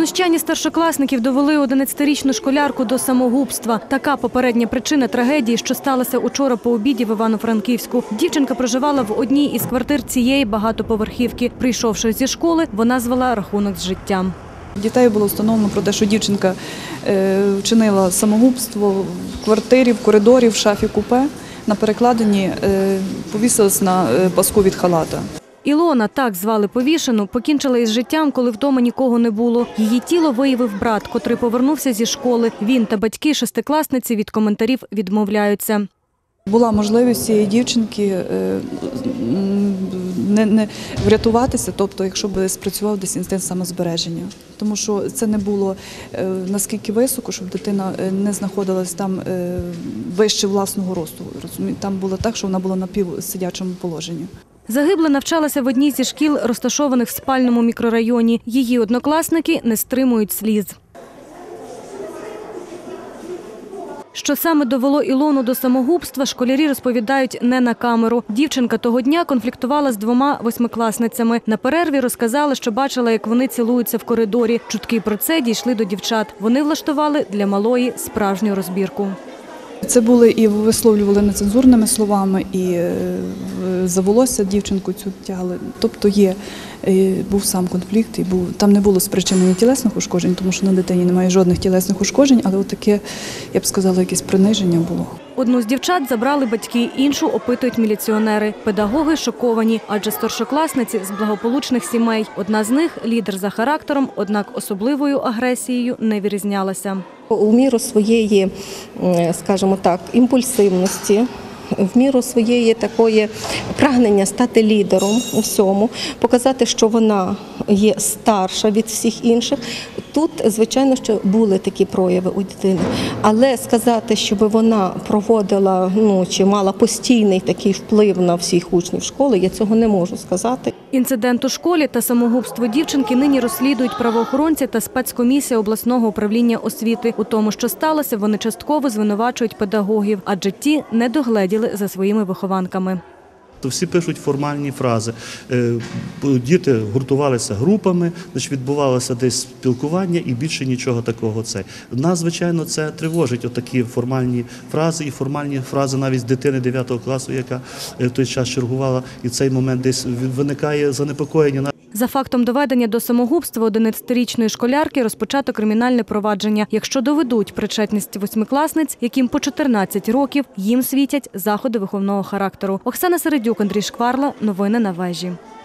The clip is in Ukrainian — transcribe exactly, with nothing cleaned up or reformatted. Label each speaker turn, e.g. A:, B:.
A: Знущання старшокласників довели одинадцятирічну школярку до самогубства. Така попередня причина трагедії, що сталася учора по обіді в Івано-Франківську. Дівчинка проживала в одній із квартир цієї багатоповерхівки. Прийшовши зі школи, вона звела рахунок з життям.
B: Дітей було встановлено про те, що дівчинка вчинила самогубство в квартирі, в коридорі, в шафі купе. На перекладині повісилась на паску від халата.
A: Ілона, так звали повішену, покінчила із життям, коли вдома нікого не було. Її тіло виявив брат, котрий повернувся зі школи. Він та батьки шестикласниці від коментарів відмовляються.
B: Була можливість цієї дівчинки не, не врятуватися, тобто, якщо б спрацював десь інстинкт самозбереження. Тому що це не було наскільки високо, щоб дитина не знаходилась там вище власного росту. Там було так, що вона була на півсидячому положенні.
A: Загибла навчалася в одній зі шкіл, розташованих в спальному мікрорайоні. Її однокласники не стримують сліз. Що саме довело Ілону до самогубства, школярі розповідають не на камеру. Дівчинка того дня конфліктувала з двома восьмикласницями. На перерві розказала, що бачила, як вони цілуються в коридорі. Чутки про це дійшли до дівчат. Вони влаштували для малої справжню розбірку.
B: Це були і висловлювали нецензурними словами, і за волосся дівчинку цю тягли. Тобто є, був сам конфлікт, і був, там не було спричинення тілесних ушкоджень, тому що на дитині немає жодних тілесних ушкоджень, але таке, я б сказала, якесь приниження було.
A: Одну з дівчат забрали батьки, іншу опитують міліціонери. Педагоги шоковані, адже старшокласниці з благополучних сімей. Одна з них – лідер за характером, однак особливою агресією не вирізнялася.
C: У міру своєї, скажімо так, імпульсивності, в міру своєї такої прагнення стати лідером у всьому, показати, що вона є старша від всіх інших. Тут, звичайно, що були такі прояви у дитини. Але сказати, щоб вона проводила, ну, чи мала постійний такий вплив на всіх учнів школи, я цього не можу сказати.
A: Інцидент у школі та самогубство дівчинки нині розслідують правоохоронці та спецкомісія обласного управління освіти. У тому, що сталося, вони частково звинувачують педагогів, адже ті не догледіли за своїми вихованками.
D: То всі пишуть формальні фрази. Діти гуртувалися групами, значить, відбувалося десь спілкування і більше нічого такого. Це. Нас, звичайно, це тривожить, отакі формальні фрази і формальні фрази навіть з дитини дев'ятого класу, яка в той час чергувала, і в цей момент десь виникає занепокоєння.
A: За фактом доведення до самогубства одинадцятирічної школярки розпочато кримінальне провадження. Якщо доведуть причетність восьмикласниць, яким по чотирнадцять років, їм світять заходи виховного характеру. Оксана Середюк, Андрій Шкварла. Новини на Вежі.